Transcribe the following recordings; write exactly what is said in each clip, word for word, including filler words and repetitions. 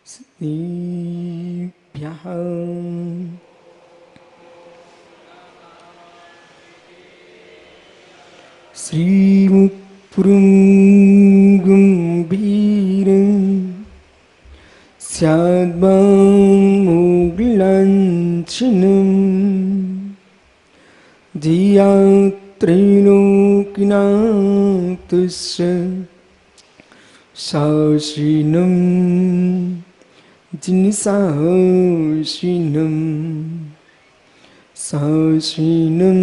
स्नेभ्यः श्रीमुक्पुरुं वीरं स्याद्मामुग्लाञ्छनं धिया त्रैलोक्यनाथस्य साक्षिणं जिनसाक्षिणं साक्षिणं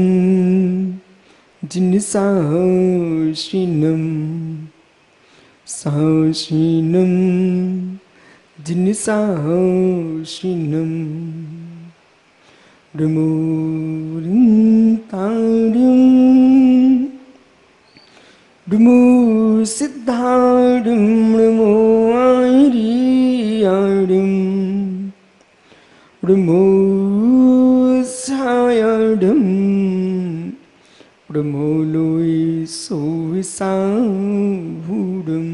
जिनसाक्षिणं साक्षिणं जिनसाक्षिणं डुमुरिन्तारिं डुमु सिद्धारिं डुमु आयरियारिं डुमु सायरिं डुमु लोई सोविसाहुडुम।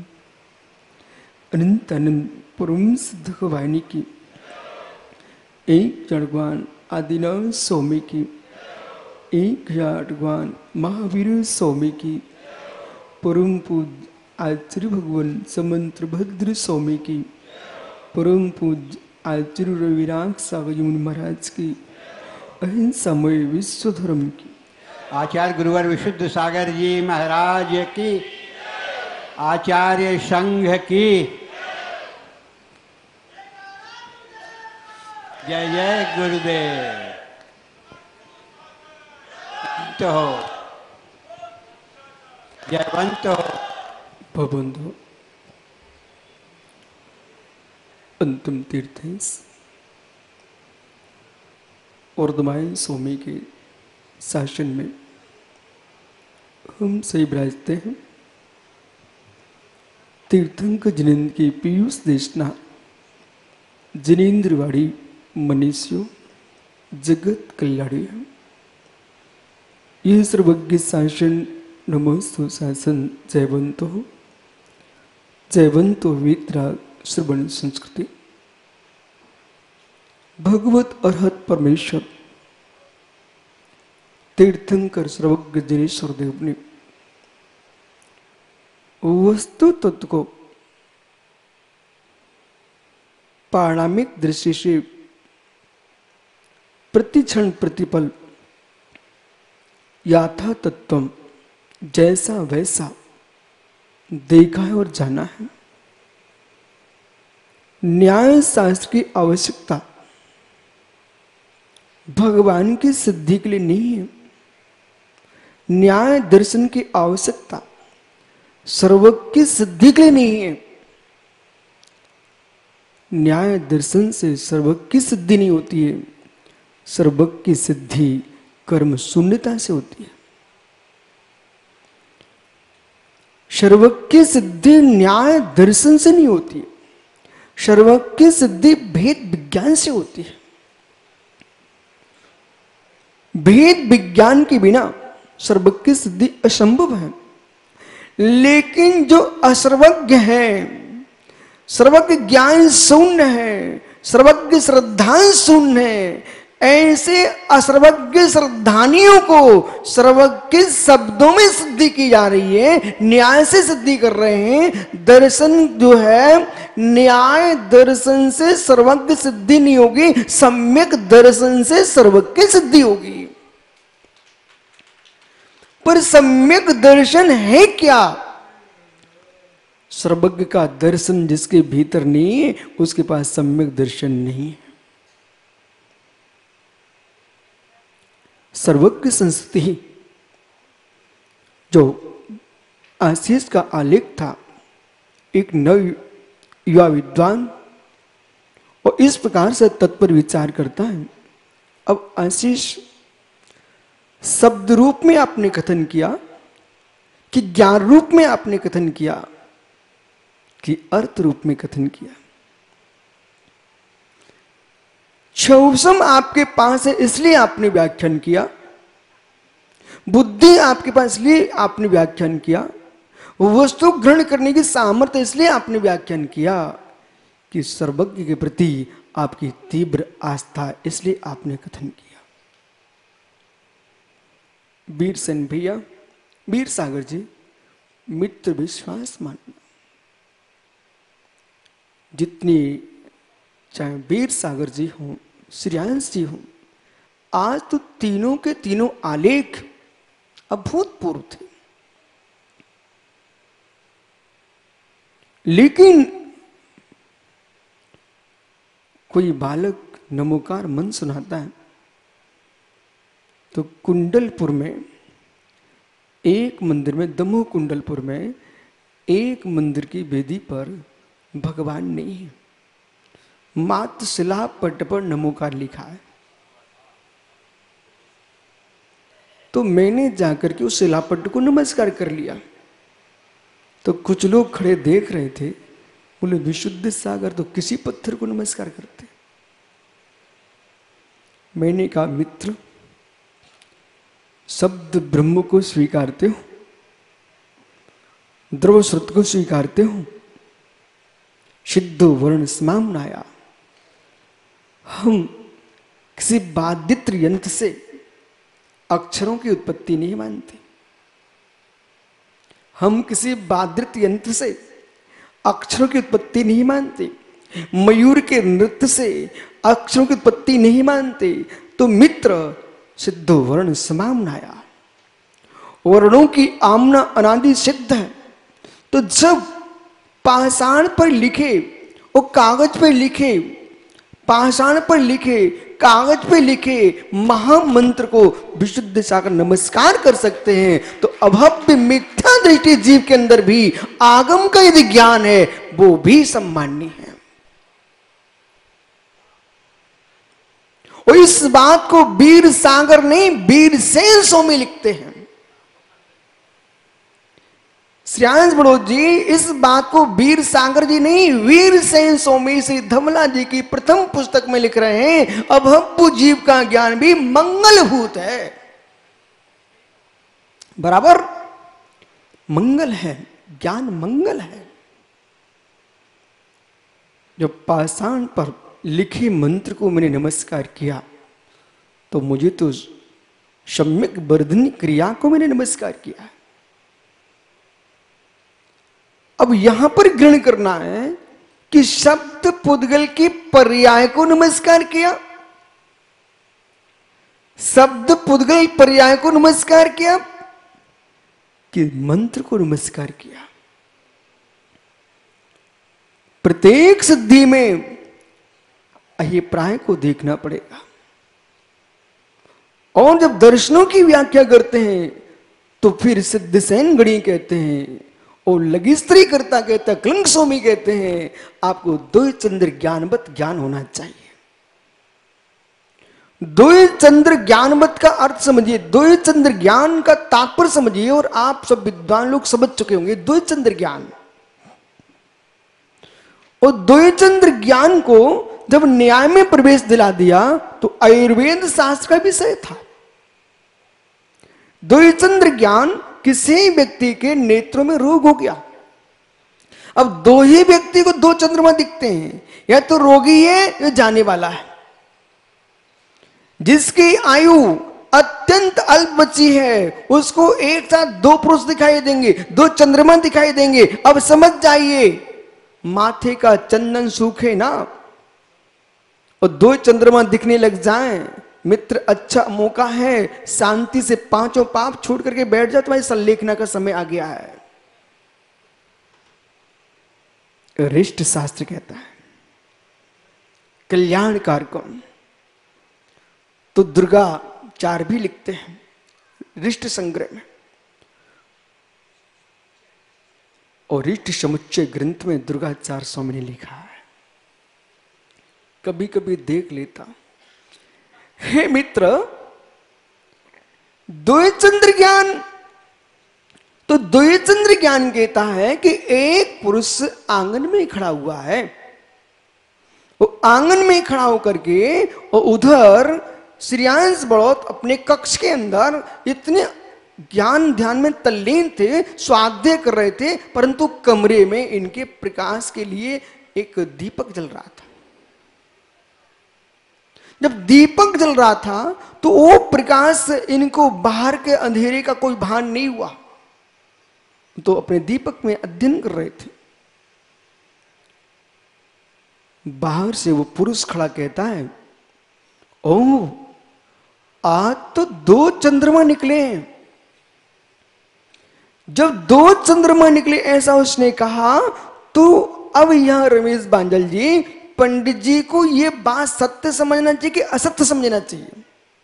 अनंत अनंत परम सिद्ध वाहिनी की एक जड़वान आदिनाथ स्वामी की एक जड़वान महावीर स्वामी की परम पूज्य आचार्य भगवान समंत्र भद्र स्वामी की परम पूज्य आचार्य रविराग सागर मुनि महाराज की अहिंसामय विश्व धर्म की आचार्य गुरुवर विशुद्ध सागर जी महाराज की आचार्य संघ की जय जय गुरुदेव। तो हो जयवंत हो भवंतो अंतिम तीर्थ वर्धमान स्वामी के शासन में हम सही विराजते हैं। तीर्थंकर जिनेन्द्र की पीयूष देशना जिनेन्द्रवाड़ी मनीषियों जगत कल्याणी है। यह सर्वज्ञ शासन नमस्तु शासन जयवंतो जयवंतो वेदराग श्रवण संस्कृति भगवत अरहत परमेश्वर तीर्थंकर सर्वज्ञ जिनेश्वर देव ने वस्तु तत्व को पारमार्थिक दृष्टि से प्रतिक्षण प्रतिपल यथा तत्व जैसा वैसा देखा है और जाना है। न्याय शास्त्र की आवश्यकता भगवान की सिद्धि के लिए नहीं है। न्याय दर्शन की आवश्यकता सर्वज्ञ की सिद्धि के लिए नहीं है। न्याय दर्शन से सर्वज्ञ की सिद्धि नहीं होती है। सर्वज्ञ की सिद्धि कर्म शून्यता से होती है। सर्वज्ञ की सिद्धि न्याय दर्शन से नहीं होती है। सर्वज्ञ की सिद्धि भेद विज्ञान से होती है। भेद विज्ञान के बिना सर्वज्ञ की सिद्धि असंभव है। लेकिन जो असर्वज्ञ है, सर्वज्ञ ज्ञान शून्य है, सर्वज्ञ श्रद्धा शून्य है, ऐसे असर्वज्ञ श्रद्धानियों को सर्वज्ञ शब्दों में सिद्धि की जा रही है, न्याय से सिद्धि कर रहे हैं। दर्शन जो है न्याय दर्शन से सर्वज्ञ सिद्धि नहीं होगी, सम्यक दर्शन से सर्वज्ञ सिद्धि होगी। पर सम्यक दर्शन है क्या? सर्वज्ञ का दर्शन जिसके भीतर नहीं है उसके पास सम्यक दर्शन नहीं है। सर्वज्ञ संस्कृति जो आशीष का आलेख था, एक नव युवा विद्वान और इस प्रकार से तत्पर विचार करता है। अब आशीष शब्द रूप में आपने कथन किया कि ज्ञान रूप में आपने कथन किया कि अर्थ रूप में कथन किया। क्षौसम आपके पास है इसलिए आपने व्याख्यान किया, बुद्धि आपके पास इसलिए आपने व्याख्यान किया, वस्तु ग्रहण करने की सामर्थ्य इसलिए आपने व्याख्यान किया कि सर्वज्ञ के प्रति आपकी तीव्र आस्था, इसलिए आपने कथन किया। वीर सेन भैया, वीर सागर जी, मित्र विश्वास मानना। जितनी चाहे वीर सागर जी हों, श्रेयांश जी हों, आज तो तीनों के तीनों आलेख अभूतपूर्व थे, लेकिन कोई बालक नमोकार मन सुनाता है तो कुंडलपुर में एक मंदिर में, दमोह कुंडलपुर में एक मंदिर की वेदी पर भगवान नहीं है, मात्र शिला पट पर नमोकार लिखा है। तो मैंने जाकर के उस शिलापट को नमस्कार कर लिया। तो कुछ लोग खड़े देख रहे थे, बोले विशुद्ध सागर तो किसी पत्थर को नमस्कार करते। मैंने कहा मित्र, शब्द ब्रह्म को स्वीकारते हो, द्रव श्रुत को स्वीकारते हो, सिद्धो वर्ण समामनाया। हम किसी वादित्र यंत्र से अक्षरों की उत्पत्ति नहीं मानते, हम किसी वादित्र यंत्र से अक्षरों की उत्पत्ति नहीं मानते, मयूर के नृत्य से अक्षरों की उत्पत्ति नहीं मानते। तो मित्र, सिद्धो वर्ण समामनाया, वर्णों की आमना अनादि सिद्ध है। तो जब पाषाण पर लिखे, वो कागज पर लिखे, पाषाण पर लिखे, कागज पे लिखे महामंत्र को विशुद्ध सागर नमस्कार कर सकते हैं, तो अभव्य मिथ्या दृष्टि जीव के अंदर भी आगम का यदि ज्ञान है, वो भी सम्माननीय है। और इस बात को वीर सागर नहीं, वीर सेन स्वामी लिखते हैं। श्रेयांश बड़ोद जी इस बात को वीर सागर जी नहीं, वीर सेन स्वामी श्री धमला जी की प्रथम पुस्तक में लिख रहे हैं। अभव्य जीव का ज्ञान भी मंगलभूत है, बराबर मंगल है, ज्ञान मंगल है। जब पाषाण पर लिखे मंत्र को मैंने नमस्कार किया, तो मुझे तो सम्यक वर्धनी क्रिया को मैंने नमस्कार किया। अब यहां पर ग्रहण करना है कि शब्द पुद्गल की पर्याय को नमस्कार किया, शब्द पुद्गल पर्याय को नमस्कार किया कि मंत्र को नमस्कार किया। प्रत्येक सिद्धि में अभिप्राय को देखना पड़ेगा। और जब दर्शनों की व्याख्या करते हैं तो फिर सिद्ध सेन गणी कहते हैं और लगिस्त्री करता कहता है, कलंक स्वामी कहते हैं, आपको द्वय चंद्र ज्ञानवत ज्ञान होना चाहिए। द्वय चंद्र ज्ञानवत का अर्थ समझिए, द्वय चंद्र ज्ञान का तात्पर्य समझिए, और आप सब विद्वान लोग समझ चुके होंगे द्वय चंद्र ज्ञान। और द्वय चंद्र ज्ञान को जब न्याय में प्रवेश दिला दिया तो आयुर्वेद शास्त्र का विषय था। द्वय चंद्र ज्ञान, किसी व्यक्ति के नेत्रों में रोग हो गया, अब दो ही व्यक्ति को दो चंद्रमा दिखते हैं, या तो रोगी है या जाने वाला है। जिसकी आयु अत्यंत अल्प बची है उसको एक साथ दो पुरुष दिखाई देंगे, दो चंद्रमा दिखाई देंगे। अब समझ जाइए, माथे का चंदन सूखे ना और दो चंद्रमा दिखने लग जाएं, मित्र अच्छा मौका है, शांति से पांचों पाप छोड़ करके बैठ जाओ, तुम्हारी संलेखना का समय आ गया है। रिष्ट शास्त्र कहता है कल्याण कारकम, तो दुर्गा चार भी लिखते हैं रिष्ट संग्रह में, और रिष्ट समुच्चय ग्रंथ में दुर्गा चार स्वामी ने लिखा है। कभी कभी देख लेता, हे मित्र, द्वय चंद्र ज्ञान, तो द्वय चंद्र ज्ञान कहता है कि एक पुरुष आंगन में खड़ा हुआ है, वो आंगन में खड़ा होकर के और उधर श्रेयांश बड़ौत अपने कक्ष के अंदर इतने ज्ञान ध्यान में तल्लीन थे, स्वाध्याय कर रहे थे, परंतु कमरे में इनके प्रकाश के लिए एक दीपक जल रहा था। जब दीपक जल रहा था तो वो प्रकाश इनको बाहर के अंधेरे का कोई भान नहीं हुआ, तो अपने दीपक में अध्ययन कर रहे थे। बाहर से वो पुरुष खड़ा कहता है, ओह आज तो दो चंद्रमा निकले हैं। जब दो चंद्रमा निकले ऐसा उसने कहा, तो अब यहां रमेश बांजल जी, पंडित जी को यह बात सत्य समझना चाहिए कि असत्य समझना चाहिए।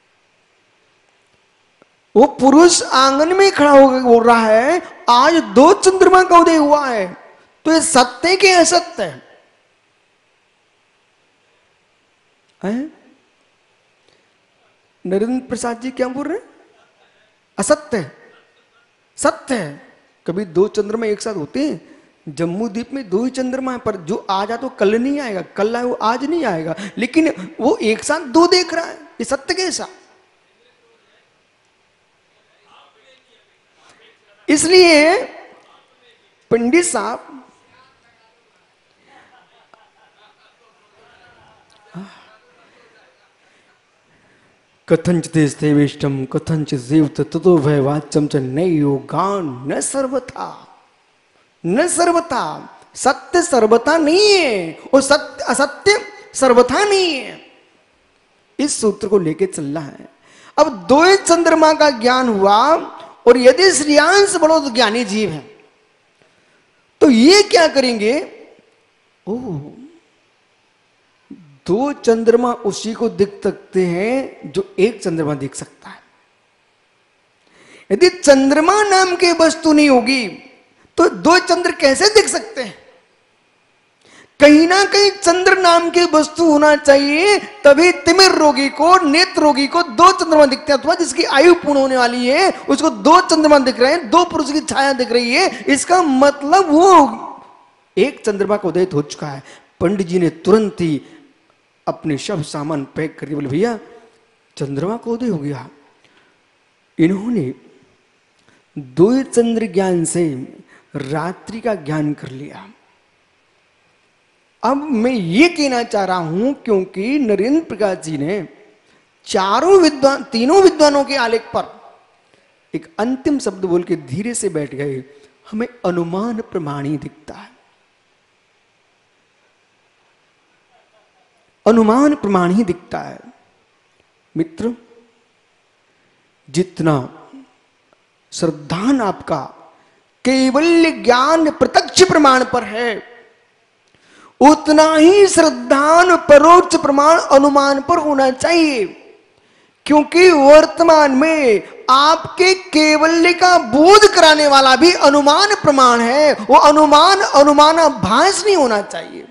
वो पुरुष आंगन में खड़ा होकर बोल रहा है आज दो चंद्रमा का उदय हुआ है, तो ये सत्य के असत्य है, है? नरेंद्र प्रसाद जी क्या बोल रहे हैं? असत्य है, सत्य है। कभी दो चंद्रमा एक साथ होते हैं? जम्मू द्वीप में दो ही चंद्रमा है, पर जो आज आ तो कल नहीं आएगा, कल आए वो आज नहीं आएगा, लेकिन वो एक साथ दो देख रहा है, ये सत्य कैसा? इसलिए पंडित साहब कथंचित वेष्टम कथंचित जीवत ततो भयवाच्यम च नैयो गान न सर्वथा, न सर्वथा। सत्य सर्वथा नहीं है, और सत्य असत्य सर्वथा नहीं है। इस सूत्र को लेके चलना है। अब दो चंद्रमा का ज्ञान हुआ, और यदि श्रेयांश बड़ो तो ज्ञानी जीव है, तो ये क्या करेंगे? ओह, दो चंद्रमा उसी को दिख सकते हैं जो एक चंद्रमा दिख सकता है। यदि चंद्रमा नाम की वस्तु नहीं होगी तो दो चंद्र कैसे दिख सकते हैं? कहीं ना कहीं चंद्र नाम की वस्तु होना चाहिए, तभी तिमिर रोगी को, नेत्र रोगी को दो चंद्रमा दिखते हैं, अथवा जिसकी आयु पूर्ण होने वाली है उसको दो चंद्रमा दिख रहे हैं, दो पुरुष की छाया दिख रही है। इसका मतलब वो एक चंद्रमा का उदय हो चुका है। पंडित जी ने तुरंत ही अपने सब सामान पैक करके बोले, भैया चंद्रमा को उदय हो गया। इन्होंने दो चंद्र ज्ञान से रात्रि का ज्ञान कर लिया। अब मैं ये कहना चाह रहा हूं, क्योंकि नरेंद्र प्रकाश जी ने चारों विद्वान, तीनों विद्वानों के आलेख पर एक अंतिम शब्द बोल के धीरे से बैठ गए, हमें अनुमान प्रमाण ही दिखता है, अनुमान प्रमाण ही दिखता है। मित्र, जितना श्रद्धान आपका केवल ज्ञान प्रत्यक्ष प्रमाण पर है, उतना ही श्रद्धान परोक्ष प्रमाण अनुमान पर होना चाहिए। क्योंकि वर्तमान में आपके केवल्य का बोध कराने वाला भी अनुमान प्रमाण है। वो अनुमान अनुमानाभास नहीं होना चाहिए।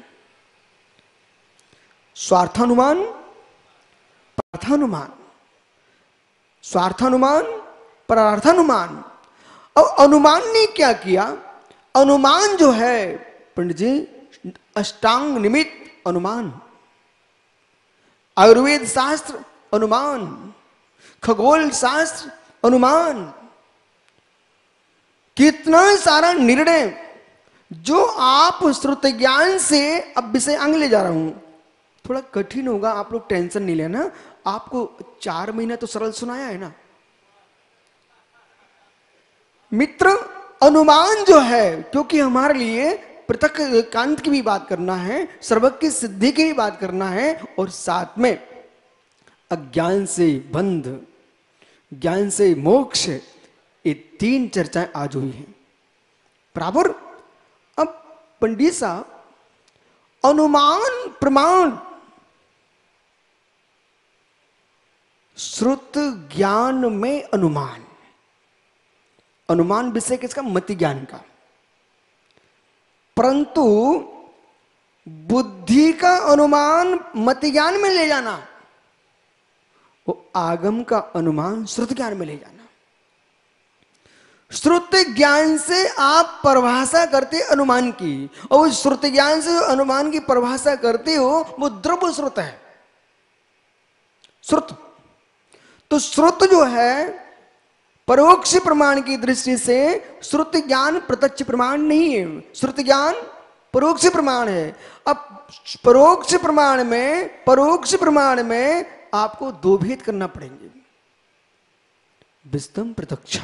स्वार्थानुमान, पार्थानुमान, स्वार्थानुमान, परार्थानुमान। अब अनुमान ने क्या किया? अनुमान जो है पंडित जी, अष्टांग निमित्त अनुमान, आयुर्वेद शास्त्र अनुमान, खगोल शास्त्र अनुमान, कितना सारा निर्णय जो आप श्रुति ज्ञान से, अब विषय आगे ले जा रहा हूं, थोड़ा कठिन होगा, आप लोग टेंशन नहीं लेना। आपको चार महीना तो सरल सुनाया है ना। मित्र, अनुमान जो है, क्योंकि हमारे लिए पृथक कांत की भी बात करना है, सर्वज्ञ की सिद्धि की भी बात करना है, और साथ में अज्ञान से बंध, ज्ञान से मोक्ष, ये तीन चर्चाएं आज हुई हैं बराबर। अब पंडित साहब, अनुमान प्रमाण श्रुत ज्ञान में अनुमान, अनुमान विषय किसका? मति ज्ञान का। परंतु बुद्धि का अनुमान मति ज्ञान में ले जाना, वो आगम का अनुमान श्रुत ज्ञान में ले जाना। श्रुत ज्ञान से आप परिभाषा करते अनुमान की, और उस श्रुत ज्ञान से अनुमान की परिभाषा करते हो, वो द्रव्य श्रुत है। श्रुत तो श्रुत जो है परोक्ष प्रमाण की दृष्टि से श्रुत ज्ञान प्रत्यक्ष प्रमाण नहीं है। श्रुत ज्ञान परोक्ष प्रमाण है। अब परोक्ष प्रमाण में परोक्ष प्रमाण में आपको दो भेद करना पड़ेंगे, विस्तम प्रत्यक्षम,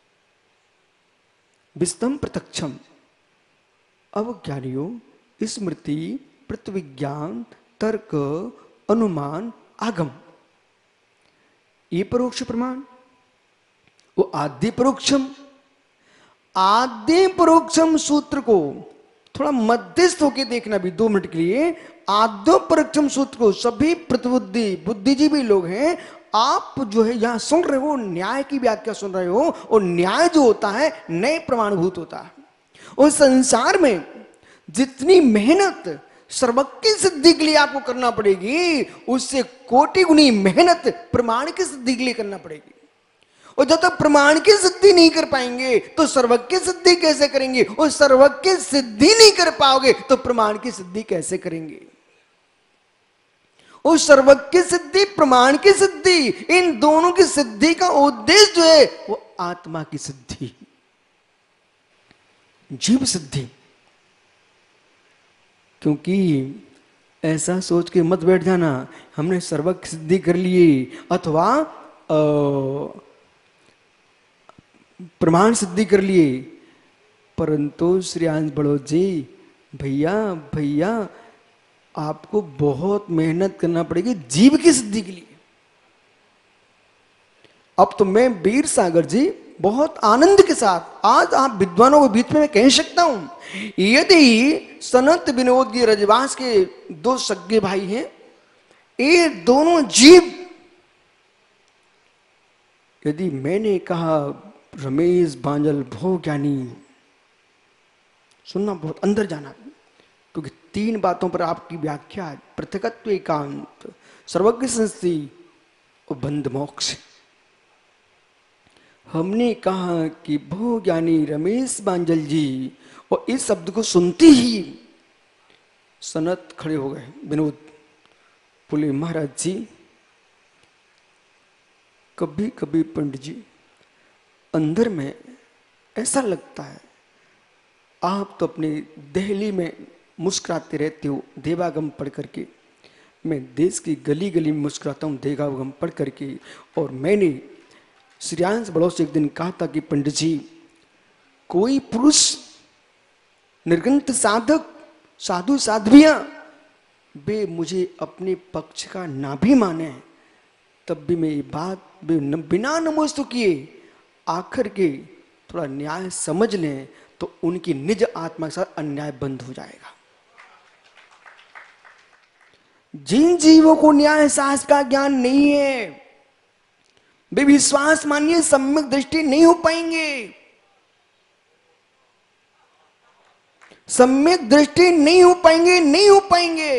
विस्तम प्रत्यक्षम। अब ज्ञानियों स्मृति, प्रतिविज्ञान, तर्क, अनुमान, आगम, ये परोक्ष प्रमाण। वो आद्य परोक्षम, आद्य परोक्षम सूत्र को थोड़ा मध्यस्थ होकर देखना भी दो मिनट के लिए। आद्य परोक्षम सूत्र को सभी प्रतिबुद्धि बुद्धिजीवी लोग हैं, आप जो है यहां सुन रहे हो, न्याय की व्याख्या सुन रहे हो, और न्याय जो होता है नए प्रमाणभूत होता है। और संसार में जितनी मेहनत सर्वज्ञ सिद्धि के लिए आपको करना पड़ेगी, उससे कोटि गुनी मेहनत प्रमाण की सिद्धि के लिए करना पड़ेगी। और जब तक प्रमाण की सिद्धि नहीं कर पाएंगे तो सर्वज्ञ सिद्धि कैसे करेंगे, और सर्वज्ञ सिद्धि नहीं कर पाओगे तो प्रमाण की सिद्धि कैसे करेंगे। और सर्वज्ञ सिद्धि, प्रमाण की सिद्धि, इन दोनों की सिद्धि का उद्देश्य जो है वो आत्मा की सिद्धि, जीव सिद्धि। क्योंकि ऐसा सोच के मत बैठ जाना हमने सर्वज्ञ सिद्धि कर लिए अथवा प्रमाण सिद्धि कर लिए, परंतु श्रीयांश बड़ोद जी, भैया भैया आपको बहुत मेहनत करना पड़ेगी जीव की सिद्धि के लिए। अब तो मैं वीर सागर जी बहुत आनंद के साथ आज आप विद्वानों के बीच में मैं कह सकता हूं, यदि सनत विनोद जी रजवास के दो सगे भाई हैं, ये दोनों जीव, यदि मैंने कहा रमेश बांजल भो ज्ञानी, सुनना बहुत अंदर जाना, क्योंकि तीन बातों पर आपकी व्याख्या है, पृथकत्व, एकांत, सर्वज्ञ संस्ति और बंध मोक्ष। हमने कहा कि भो ज्ञानी रमेश बांजल जी, और इस शब्द को सुनते ही सनत खड़े हो गए, विनोद बोले महाराज जी, कभी कभी पंडित जी अंदर में ऐसा लगता है आप तो अपनी दहली में मुस्कुराते रहते हो देवागम पढ़ करके, मैं देश की गली गली में मुस्कुराता हूँ देवागम पढ़ करके। और मैंने श्रीयांश बड़ोद से एक दिन कहा था कि पंडित जी, कोई पुरुष निर्गंत साधक साधु साध्वियां वे मुझे अपने पक्ष का ना भी माने, तब भी मैं ये बात बिना नमोस्तु किए आखिर के थोड़ा न्याय समझ लें तो उनकी निज आत्मा के साथ अन्याय बंद हो जाएगा। जिन जीवों को न्याय शास्त्र का ज्ञान नहीं है वे विश्वास मानिए सम्यक दृष्टि नहीं हो पाएंगे, सम्यक दृष्टि नहीं हो पाएंगे, नहीं हो पाएंगे।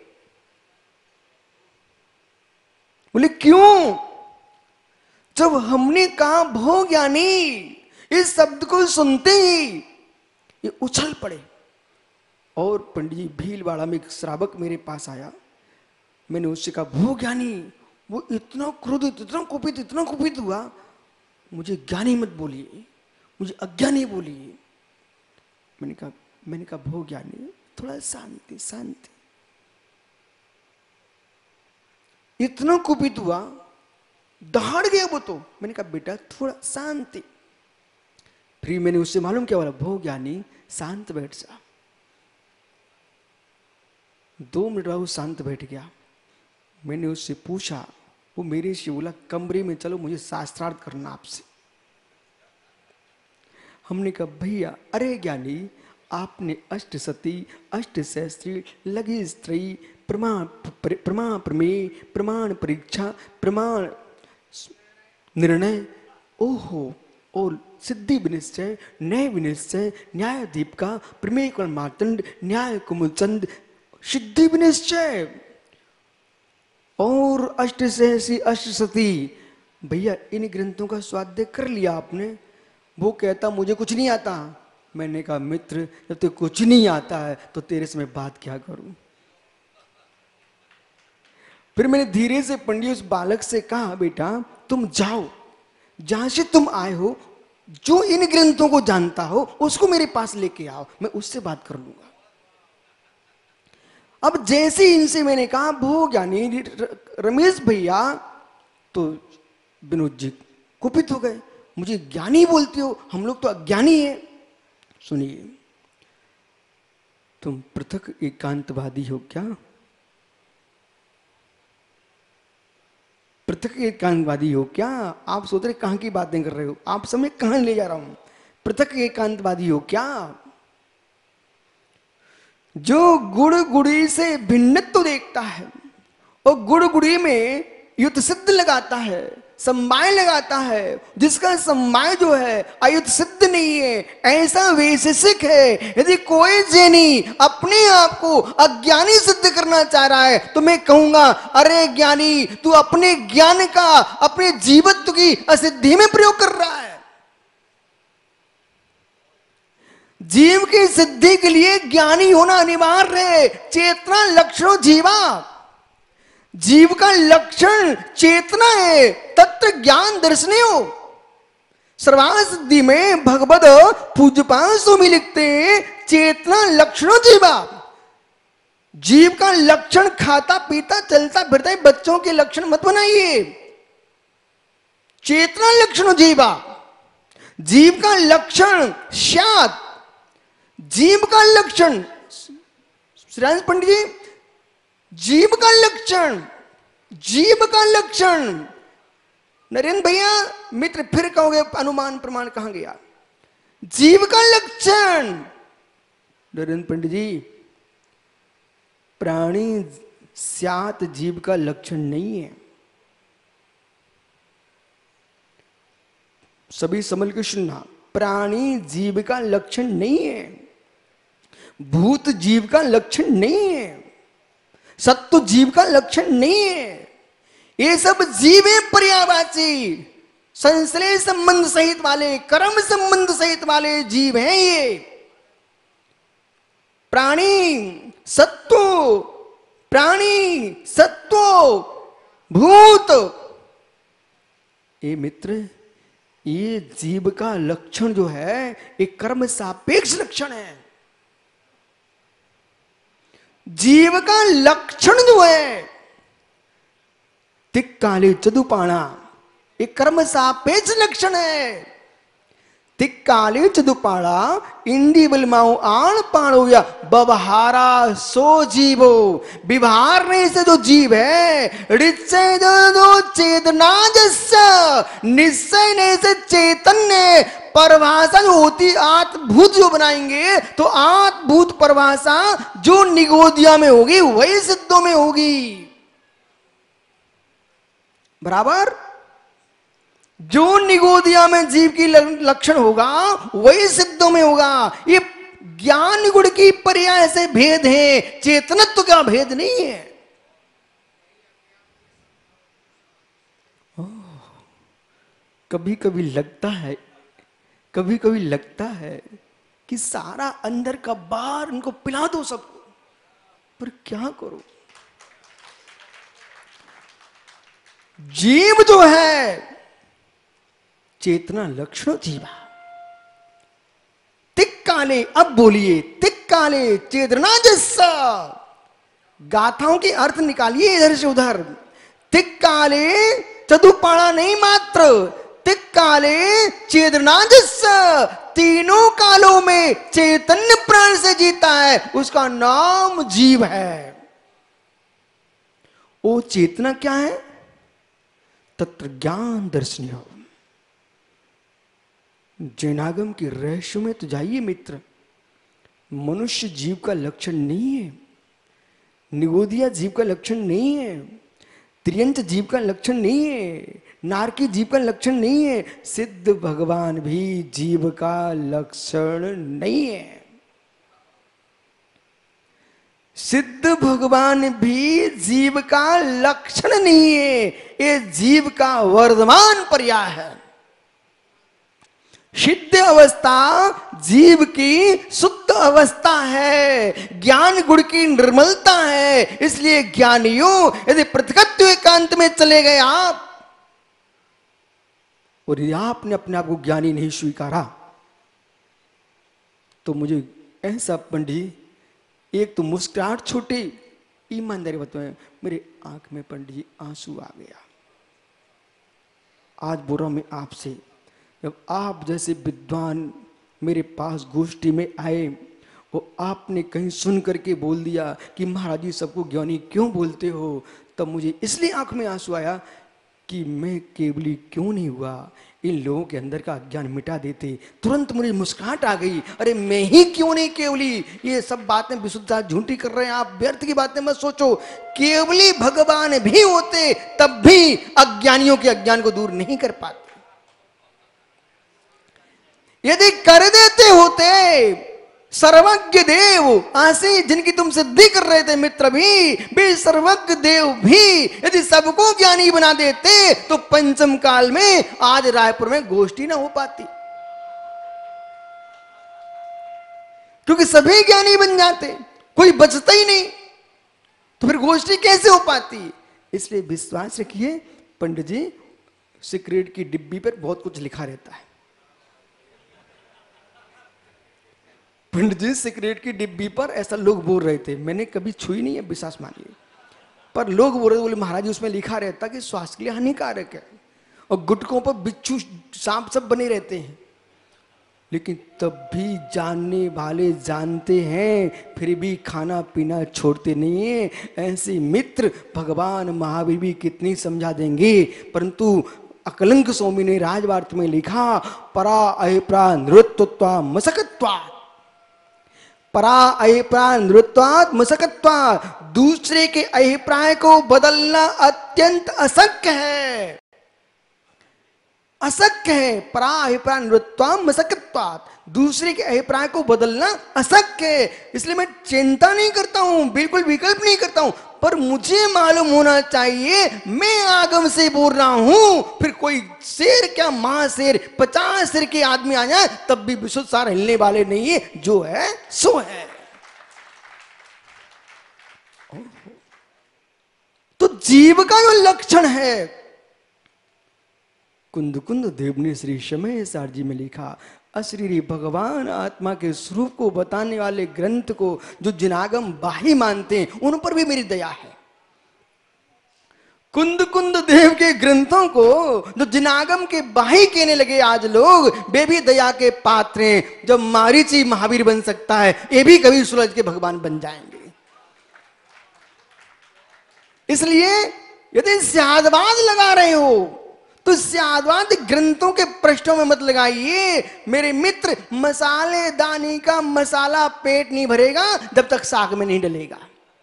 बोले क्यों? जब हमने कहा भो ज्ञानी, इस शब्द को सुनते ही ये उछल पड़े। और पंडित जी भीलवाड़ा में एक श्रावक मेरे पास आया, मैंने उससे कहा भो ज्ञानी, वो इतना क्रोधित, इतना कुपित, इतना कुपित हुआ, मुझे ज्ञानी मत बोलिए, मुझे अज्ञानी बोलिए। मैंने कहा मैंने कहा भो ज्ञानी, थोड़ा शांति शांति। इतना कुपित हुआ, दहाड़ गया वो तो। मैंने कहा बेटा थोड़ा शांति। फिर मैंने उससे मालूम क्या बोला, भो ज्ञानी शांत बैठ जा। दो मिनट बाद वो शांत बैठ गया। मैंने उससे पूछा, वो मेरे से बोला कमरे में चलो मुझे शास्त्रार्थ करना आपसे। हमने कहा भैया, अरे ज्ञानी आपने अष्ट सती, अष्ट सहस्त्री, लघु स्त्री, प्रमाण प्रमाण प्रमेय, प्रमाण परीक्षा, प्रमाण निर्णय, ओहो, और सिद्धि विनिश्चय, न्याय विनिश्चय, न्याय दीपिका, प्रमेय कर्ण मार्तंड, न्याय कुमुदचंद, सिद्धि विनिश्चय और अष्ट सहसी अष्ट सती। भैया इन ग्रंथों का स्वाध्याय कर लिया आपने? वो कहता मुझे कुछ नहीं आता। मैंने कहा मित्र, जब तो कुछ नहीं आता है तो तेरे से मैं बात क्या करूं। फिर मैंने धीरे से पंडित उस बालक से कहा, बेटा तुम जाओ, जहां से तुम आए हो, जो इन ग्रंथों को जानता हो उसको मेरे पास लेके आओ, मैं उससे बात कर लूंगा। अब जैसे इनसे मैंने कहा भू ज्ञानी रमेश भैया, तो विनोद जी कुपित हो गए, मुझे ज्ञानी बोलते हो, हम लोग तो अज्ञानी हैं। सुनिए, तुम पृथक एकांतवादी हो क्या? पृथक एकांतवादी हो क्या? आप सोच रहे कहां की बातें कर रहे हो? आप समय कहां ले जा रहा हूं? पृथक एकांतवादी हो क्या? जो गुड़ गुड़ी से भिन्नत्व देखता है और गुड़ गुड़ी में युत सिद्ध लगाता है, सम्माय लगाता है, जिसका सम्माय जो है अयुत सिद्ध नहीं है, ऐसा वैशेषिक है। यदि कोई जैनी अपने आप को अज्ञानी सिद्ध करना चाह रहा है तो मैं कहूंगा, अरे ज्ञानी, तू अपने ज्ञान का अपने जीवत्व की असिद्धि में प्रयोग कर रहा है। जीव की सिद्धि के लिए ज्ञानी होना अनिवार्य है। चेतना लक्षणों जीवा, जीव का लक्षण चेतना है, तत्व ज्ञान दर्शने हो। सर्वांग सिद्धि में भगवद पूज्यपाद स्वामी लिखते हैं, चेतना लक्षणों जीवा। जीव का लक्षण खाता पीता चलता फिरता है, बच्चों के लक्षण मत बनाइए। चेतना लक्षणों जीवा, जीव का लक्षण शात, जीव का लक्षण श्रीराज पंडित जी, जीव का लक्षण, जीव का लक्षण। नरेंद्र भैया मित्र फिर कहोगे अनुमान प्रमाण कहां गया? जीव का लक्षण। नरेंद्र पंडित जी, प्राणी स्यात जीव का लक्षण नहीं है। सभी समझ के सुनना, प्राणी जीव का लक्षण नहीं है, भूत जीव का लक्षण नहीं है, सत्व जीव का लक्षण नहीं है। ये सब जीव है पर्यायवाची, संश्लेष संबंध सहित वाले, कर्म संबंध सहित वाले जीव हैं ये। प्राणी सत्व, प्राणी सत्व, भूत, ये मित्र, ये जीव का लक्षण जो है एक कर्म सापेक्ष लक्षण है। जीव का लक्षण जो है तिक काले चदुपाणा, एक कर्म सापेक्ष लक्षण है। तिक काले चदुपाणा इंडी बलमाओ आण पाणो या बवहारा सो जीवो। विवहारने से जो जीव है, निश्चय जो चेतना जैसा, निश्चय से चैतन्य परिभाषा जो होती आत्मभूत जो बनाएंगे, तो आत्मभूत परिभाषा जो निगोदिया में होगी वही सिद्धों में होगी। बराबर, जो निगोदिया में जीव की लक्षण होगा वही सिद्धों में होगा। ये ज्ञान गुण की पर्याय से भेद है, चेतनत्व का भेद नहीं है। कभी कभी लगता है कभी कभी लगता है कि सारा अंदर का बाहर इनको पिला दो सबको, पर क्या करो? जीव जो है चेतना लक्षण जीवा। तिक काले, अब बोलिए, तिक काले चेतना जैसा। गाथाओं के अर्थ निकालिए इधर से उधर। तिक काले चतुपाणा नहीं मात्र, तिक काले चेतना जैसा। तीनों कालों में चैतन्य प्राण से जीता है, उसका नाम जीव है। वो चेतना क्या है? तत्र ज्ञान दर्शनीय। जैनागम के रहस्य में तो जाइए मित्र। मनुष्य जीव का लक्षण नहीं है, निगोदिया जीव का लक्षण नहीं है, त्रियंत जीव का लक्षण नहीं है, नारकी जीव का लक्षण नहीं है, सिद्ध भगवान भी जीव का लक्षण नहीं है। सिद्ध भगवान भी जीव का लक्षण नहीं है, ये जीव का वर्धमान पर्याय है। सिद्ध अवस्था जीव की शुद्ध अवस्था है, ज्ञान गुण की निर्मलता है। इसलिए ज्ञानियों, यदि पृथकत्व एकांत में चले गए आप, और यदि आपने अपने आप को ज्ञानी नहीं स्वीकारा, तो मुझे ऐसा पंडित, एक तो मुस्कुराहट छोटी, ईमानदारी बताएं, मेरे आंख में पंडित जी आंसू आ गया। आज बोल रहा हूं मैं आपसे, जब आप जैसे विद्वान मेरे पास गोष्ठी में आए, वो आपने कहीं सुन करके बोल दिया कि महाराज जी सबको ज्ञानी क्यों बोलते हो, तब मुझे इसलिए आंख में आंसू आया कि मैं केवली क्यों नहीं हुआ, इन लोगों के अंदर का अज्ञान मिटा देते। तुरंत मुझे मुस्कुराहट आ गई, अरे मैं ही क्यों नहीं केवली। ये सब बातें विशुद्ध झूठी कर रहे हैं आप, व्यर्थ की बातें मत सोचो। केवली भगवान भी होते तब भी अज्ञानियों के अज्ञान को दूर नहीं कर पाते। यदि कर देते होते, सर्वज्ञ देव आसी जिनकी तुम सिद्धि कर रहे थे मित्र भी, वे सर्वज्ञ देव भी यदि सबको ज्ञानी बना देते तो पंचम काल में आज रायपुर में गोष्ठी ना हो पाती, क्योंकि सभी ज्ञानी बन जाते, कोई बचता ही नहीं, तो फिर गोष्ठी कैसे हो पाती। इसलिए विश्वास रखिए, पंडित जी सिगरेट की डिब्बी पर बहुत कुछ लिखा रहता है। पंडित जी सिगरेट की डिब्बी पर ऐसा लोग बोल रहे थे, मैंने कभी छुई नहीं है, विश्वास मानिए, पर लोग बोल रहे थे, बोले महाराज जी उसमें लिखा रहता कि स्वास्थ्य के लिए हानिकारक है, और गुटकों पर बिच्छू सांप सब बने रहते हैं। लेकिन तब भी जानने वाले जानते हैं, फिर भी खाना पीना छोड़ते नहीं है। ऐसे मित्र भगवान महावीर भी कितनी समझा देंगे, परंतु अकलंक स्वामी ने राजवार्त में लिखा, परा अभिप्रा नृत्वा मसकत्वा, परा अभिप्राय नृत्वात् मसकत्वात्, दूसरे के अभिप्राय को बदलना अत्यंत अशक्य है, अशक्य है। परा अभिप्राय नृत्वा मसकत्वात्, दूसरे के अभिप्राय को बदलना अशक्य है। इसलिए मैं चिंता नहीं करता हूं, बिल्कुल विकल्प नहीं करता हूं, पर मुझे मालूम होना चाहिए मैं आगम से बोल रहा हूं। फिर कोई शेर क्या महाशेर पचास शेर के आदमी आ जाए तब भी विशुद्ध सार हिलने वाले नहीं है, जो है सो है। तो जीव का जो लक्षण है, कुंद कुंद देव ने श्री समय सार जी में लिखा, अशरीरी भगवान आत्मा के स्वरूप को बताने वाले ग्रंथ को जो जिनागम बाही मानते हैं उन पर भी मेरी दया है। कुंद कुंद देव के ग्रंथों को जो जिनागम के बाही कहने लगे आज लोग, वे भी दया के पात्र हैं। जब मारीची महावीर बन सकता है, ये भी कभी सूरज के भगवान बन जाएंगे। इसलिए यदि स्यादवाद लगा रहे हो तो स्यादवाद ग्रंथों के पृष्ठों में मत लगाइए मेरे मित्र। मसाले दानी का मसाला पेट नहीं भरेगा जब तक साग में नहीं डलेगा।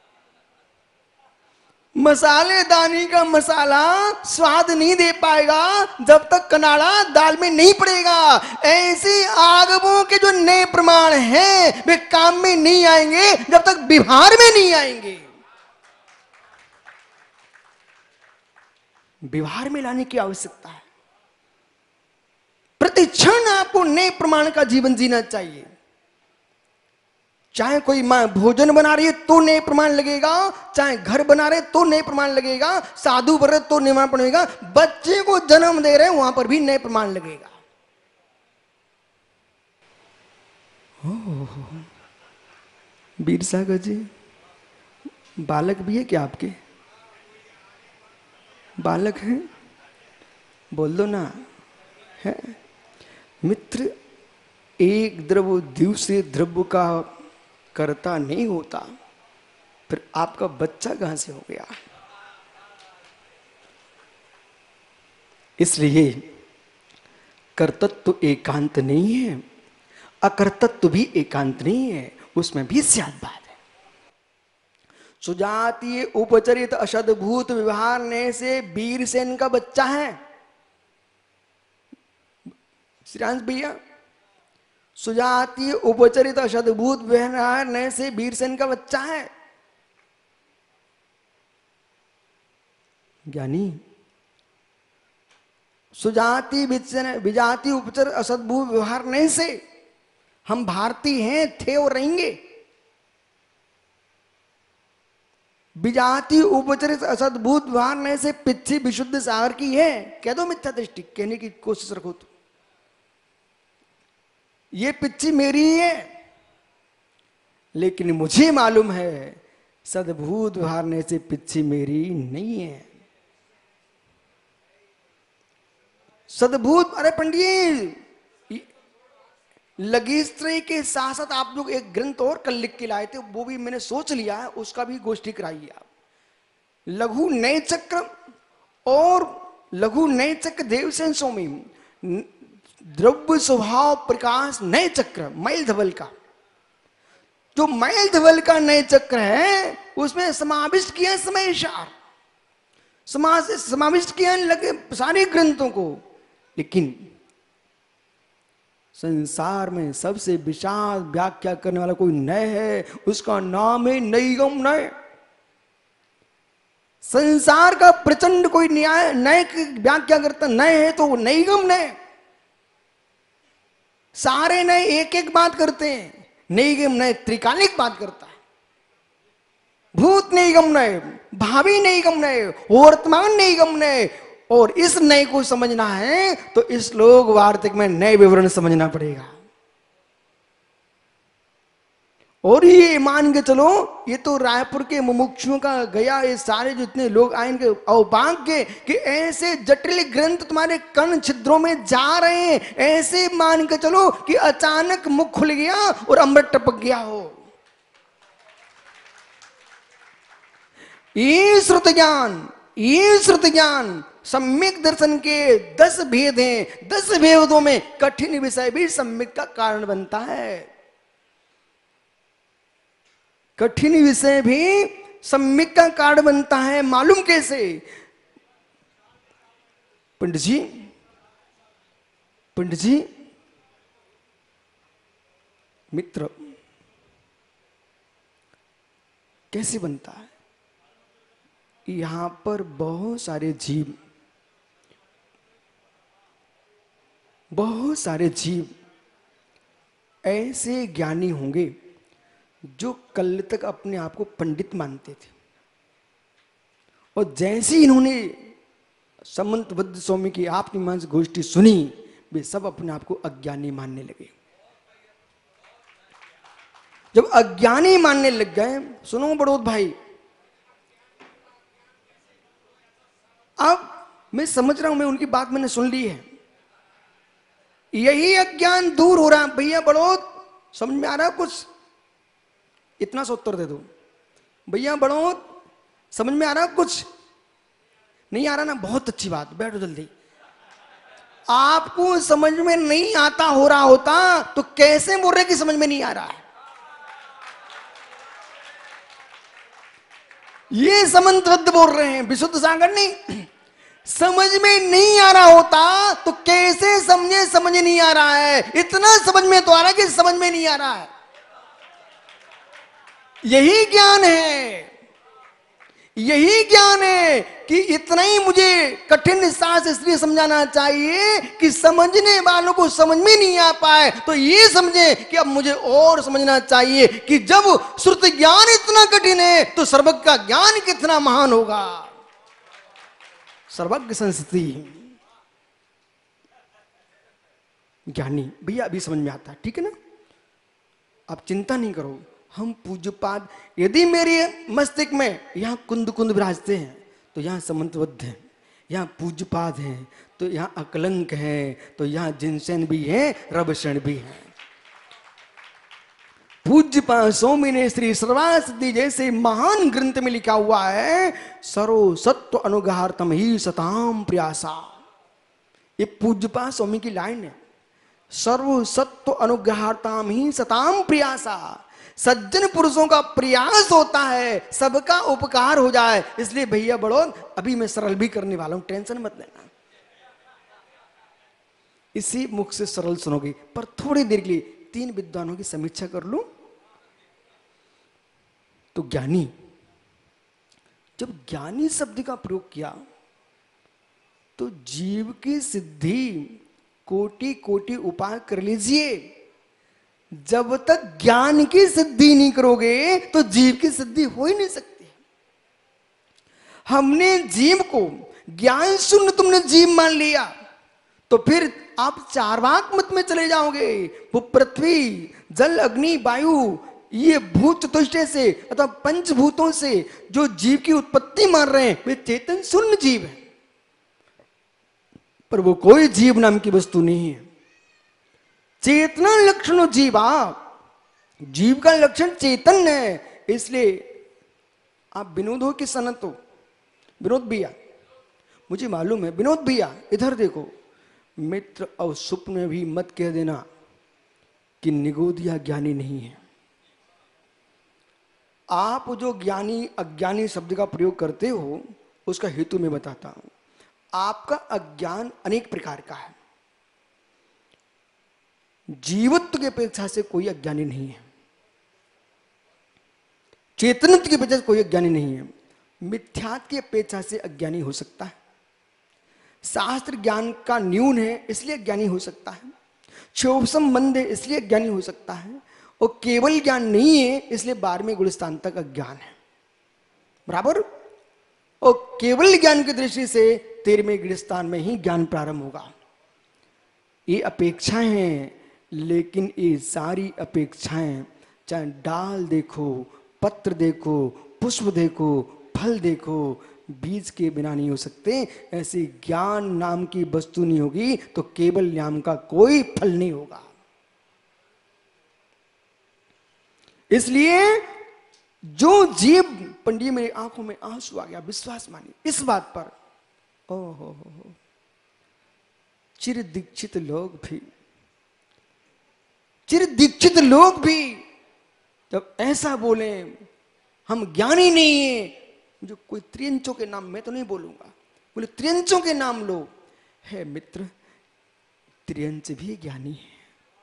मसाले दानी का मसाला स्वाद नहीं दे पाएगा जब तक कनाड़ा दाल में नहीं पड़ेगा। ऐसे आगमों के जो नए प्रमाण हैं वे काम में नहीं आएंगे जब तक व्यवहार में नहीं आएंगे। व्यवहार में लाने की आवश्यकता है। प्रतिक्षण आपको नए प्रमाण का जीवन जीना चाहिए। चाहे कोई मां भोजन बना रही है तो नए प्रमाण लगेगा, चाहे घर बना रहे तो नए प्रमाण लगेगा, साधु बन रहे तो नए प्रमाण लगेगा, बच्चे को जन्म दे रहे वहां पर भी नए प्रमाण लगेगा। वीर सागर जी, बालक भी है क्या आपके? बालक हैं? बोल दो ना। है मित्र, एक द्रव्य दूसरे द्रव्य का करता नहीं होता, फिर आपका बच्चा कहां से हो गया? इसलिए कर्तृत्व एकांत नहीं है, अकर्तृत्व भी एकांत नहीं है, उसमें भी स्यादवाद है। सुजातीय उपचरित अशदभूत व्यवहार ने से वीरसेन का बच्चा है। श्रीरांश भैया, सुजातीय उपचरित अशदभूत व्यवहार ने से वीरसेन का बच्चा है। ज्ञानी सुजाति विजाति उपचर असद्भूत व्यवहार नहीं से हम भारतीय हैं, थे और रहेंगे। विजाति उपचरित असद्भूत व्यवहार नहीं से पिछी विशुद्ध सागर की है। कह दो मिथ्या दृष्टि, कहने की कोशिश रखो तो ये पिच्छी मेरी ही है, लेकिन मुझे मालूम है सद्भूत हारने से पीछे मेरी नहीं है। सद्भूत, अरे पंडित लगीस्त्री के साथ साथ आप लोग एक ग्रंथ और कल लिख के लाए थे, वो भी मैंने सोच लिया है, उसका भी गोष्ठी कराइए आप। लघु नय चक्र और लघु नय चक्र देवसेन स्वामी द्रव्य स्वभाव प्रकाश नय चक्र मैल धवल का, जो मैल धवल का नय चक्र है उसमें समाविष्ट किया समय सार, समाज समाविष्ट किया लगे सारे ग्रंथों को। लेकिन संसार में सबसे विशाल व्याख्या करने वाला कोई नय है, उसका नाम है नैगम नय। संसार का प्रचंड कोई न्याय नय की व्याख्या करता नय है तो वो नैगम नय। सारे नय एक एक बात करते हैं, नैगम नय त्रिकालिक बात करता है। भूत नैगम नय, भावी नैगम नय, वर्तमान नैगम नय। और इस नय को समझना है तो इस लोक वार्तिक में नए विवरण समझना पड़ेगा। और ये मान के चलो, ये तो रायपुर के मुमुक्षुओं का गया, ये सारे जितने लोग आएंगे अवभाग्य कि ऐसे जटिल ग्रंथ तुम्हारे कर्ण छिद्रों में जा रहे हैं। ऐसे मान के चलो कि अचानक मुख खुल गया और अमृत टपक गया हो। ये श्रुत ज्ञान, ये श्रुत ज्ञान सम्यक दर्शन के दस भेद हैं। दस भेदों में कठिन विषय भी सम्यक का कारण बनता है। कठिन विषय भी सम्यक का कारण बनता है। मालूम कैसे? पंडित जी, पंडित जी, मित्र, कैसे बनता है? यहां पर बहुत सारे जीव, बहुत सारे जीव ऐसे ज्ञानी होंगे जो कल तक अपने आप को पंडित मानते थे, और जैसे ही इन्होंने समंतबद्ध स्वामी की आपकी मंच गोष्ठी सुनी, वे सब अपने आप को अज्ञानी मानने लगे। जब अज्ञानी मानने लग गए, सुनो बड़ोद भाई, अब मैं समझ रहा हूं, मैं उनकी बात मैंने सुन ली है, यही अज्ञान दूर हो रहा। भैया बड़ोद, समझ में आ रहा है कुछ? इतना सा उत्तर दे दो। भैया बड़ोद, समझ में आ रहा है कुछ? नहीं आ रहा ना? बहुत अच्छी बात, बैठो जल्दी। आपको समझ में नहीं आता हो रहा होता तो कैसे बोल रहे कि समझ में नहीं आ रहा है? ये समंतबद्ध बोल रहे हैं, विशुद्ध सागर नहीं। समझ में नहीं आ रहा होता तो कैसे समझे समझ नहीं आ रहा है? इतना समझ में तो आ रहा है कि समझ में नहीं आ रहा है। यही ज्ञान है, यही ज्ञान है कि इतना ही मुझे कठिन सास इसलिए समझाना चाहिए कि समझने वालों को समझ में नहीं आ पाए तो ये समझे कि अब मुझे और समझना चाहिए कि जब श्रुत ज्ञान इतना कठिन है तो सर्वज्ञ का ज्ञान कितना महान होगा। सर्वज्ञ संस्थिति ज्ञानी। भैया अभी समझ में आता है, ठीक है ना? आप चिंता नहीं करो। हम पूज्यपाद, यदि मेरे मस्तिष्क में यहाँ कुंद कुंद विराजते हैं तो यहाँ समंतबद्ध है, यहाँ पूज्यपाद है तो यहाँ अकलंक है, तो यहाँ जिनसेन भी है, रवशरण भी है। पूज्यपाद स्वामी ने श्री सर्वासिद्धि जैसे महान ग्रंथ में लिखा हुआ है, सर्व सत्व अनुगार्थम ही सताम प्रयासा। ये पूज्यपाद स्वामी की लाइन है, सर्व सत्व अनुग्रहार्थम ही सताम प्रयासा। सज्जन पुरुषों का प्रयास होता है सबका उपकार हो जाए। इसलिए भैया बड़ोद, अभी मैं सरल भी करने वाला हूं, टेंशन मत लेना। इसी मुख से सरल सुनोगे, पर थोड़ी देर के लिए तीन विद्वानों की समीक्षा कर लूं। तो ज्ञानी, जब ज्ञानी शब्द का प्रयोग किया तो जीव की सिद्धि कोटि कोटि उपाय कर लीजिए, जब तक ज्ञान की सिद्धि नहीं करोगे तो जीव की सिद्धि हो ही नहीं सकती। हमने जीव को ज्ञान शून्य तुमने जीव मान लिया तो फिर आप चारवाक मत में चले जाओगे। वो पृथ्वी, जल, अग्नि, वायु, ये भूत चतुष्टय से अथवा पंचभूतों से जो जीव की उत्पत्ति मार रहे हैं वे चेतन शून्य जीव है, पर वो कोई जीव नाम की वस्तु नहीं है। चेतना लक्षण जीव, आप जीव का लक्षण चेतन है। इसलिए आप विनोद हो कि सनत हो? विनोद भैया, मुझे मालूम है। विनोद भैया इधर देखो, मित्र और स्वप्न में भी मत कह देना कि निगोदिया ज्ञानी नहीं है। आप जो ज्ञानी अज्ञानी शब्द का प्रयोग करते हो उसका हेतु मैं बताता हूं। आपका अज्ञान अनेक प्रकार का है, जीवत्व की अपेक्षा से कोई अज्ञानी नहीं है, चेतनत्व की अपेक्षा से कोई अज्ञानी नहीं है। मिथ्यात्व की अपेक्षा से अज्ञानी हो सकता है, शास्त्र ज्ञान का न्यून है इसलिए अज्ञानी हो सकता है, क्षोभ संबंध है इसलिए अज्ञानी हो सकता है, और केवल ज्ञान नहीं है इसलिए बारहवें गुणस्थान तक अज्ञान है, बराबर। और केवल ज्ञान की दृष्टि से तेरहवें गुणस्थान में ही ज्ञान प्रारंभ होगा। ये अपेक्षाएं हैं, लेकिन ये सारी अपेक्षाएं, चाहे डाल देखो, पत्र देखो, पुष्प देखो, फल देखो, बीज के बिना नहीं हो सकते। ऐसी ज्ञान नाम की वस्तु नहीं होगी तो केवल नाम का कोई फल नहीं होगा। इसलिए जो जीव, पंडित मेरी आंखों में आंसू आ गया, विश्वास मानिए इस बात पर। ओ हो हो हो चिर दीक्षित लोग भी, चिर दीक्षित लोग भी जब ऐसा बोले हम ज्ञानी नहीं है, मुझे कोई त्रियंचों के नाम मैं तो नहीं बोलूंगा, बोले त्रियंचों के नाम लो। है मित्र, त्रियंच भी ज्ञानी है।